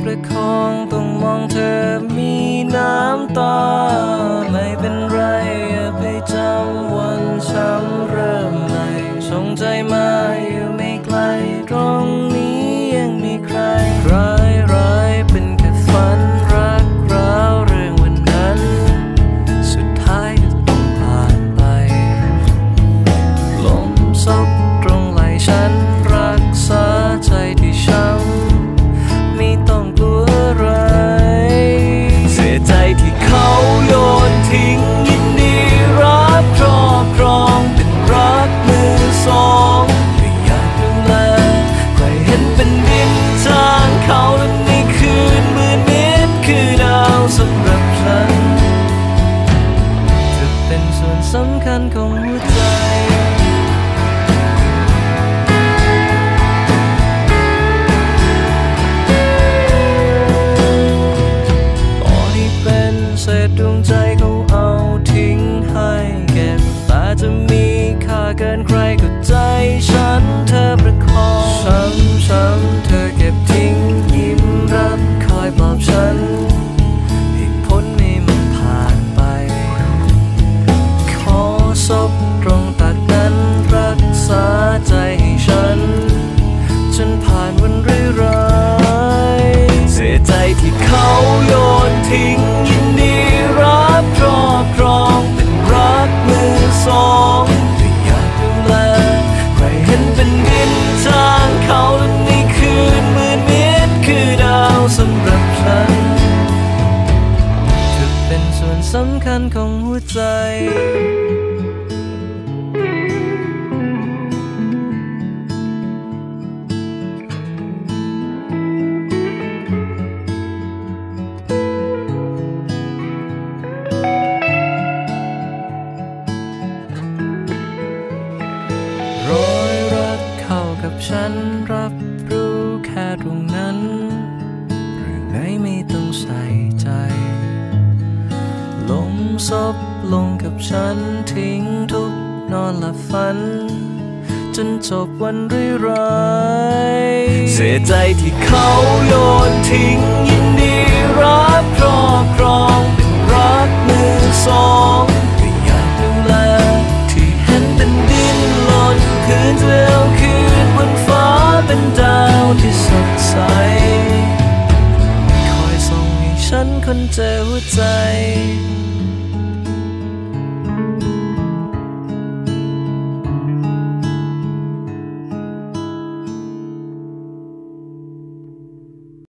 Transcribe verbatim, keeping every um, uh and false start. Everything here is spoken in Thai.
ประคองต้องมองเธอมีน้ำตาไม่เป็นไรอย่าไปจำวันช้ำเริ่มใหม่ส่งใจมาอยู่ไม่ไกลตรงนี้ยังมีใครร้ายร้ายเป็นแค่ฝันรักร้าวเรื่องวันนั้นสุดท้ายก็ต้องผ่านไปลมซบตรงไหล่ฉันรักษาใจที่ช้ำไม่ต้องกลัวอะไรเสียใจที่เขาโยนทิ้งยินดีรับครอบครองเป็นรักมือสองไม่อยากดูแลใครเห็นเป็นดินทางเขาและในคืนมืดมิดคือดาวสำหรับฉันเธอเป็นส่วนสำคัญของหัวใจเศษดวงใจเขาเอาทิ้งให้เก็บแต่จะมีค่าเกินใครก็ใจฉันเธอประคองช้ำช้ำเธอเก็บทิ้งยิ้มรับคอยปลอบฉันให้พ้นให้มันผ่านไปขอซบตรงตัดนั้นรักษาใจให้ฉันจนผ่านวันร้ายๆเสียใจที่เขาโยนทิ้งยินดีรับครอบครองเป็นรักมือสองไม่อยากดูแลใครเห็นเป็นดินทางเขาและในคืนมืดมิดคือดาวสำหรับฉันเธอเป็นส่วนสำคัญของหัวใจฉันรับรู้แค่ตรงนั้นเรื่องไหนไม่ต้องใส่ใจลมซบลงกับฉันทิ้งทุกนอนหลับฝันจนจบวันร้ายๆเสียใจที่เขาโยนทิ้งยินดีรับครอบครองเป็นรักมือสองไม่อยากดูแลที่เห็นเป็นดินหล่นคืนเดียวคืนบนฟ้าเป็นดาวที่สดใสคอยส่งให้ฉันคนเจอหัวใจ